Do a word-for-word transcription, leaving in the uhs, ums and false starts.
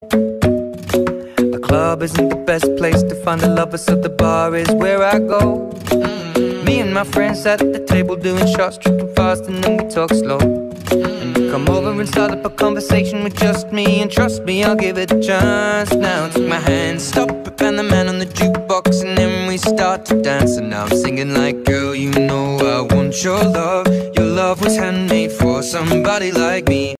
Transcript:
The club isn't the best place to find a lover, so the bar is where I go. Mm-hmm. Me and my friends at the table doing shots, tripping fast, and then we talk slow. And you come over and start up a conversation with just me, and trust me, I'll give it a chance. Now take my hand, stop it, and the man on the jukebox, and then we start to dance. And now I'm singing like, girl, you know I want your love. Your love was handmade for somebody like me.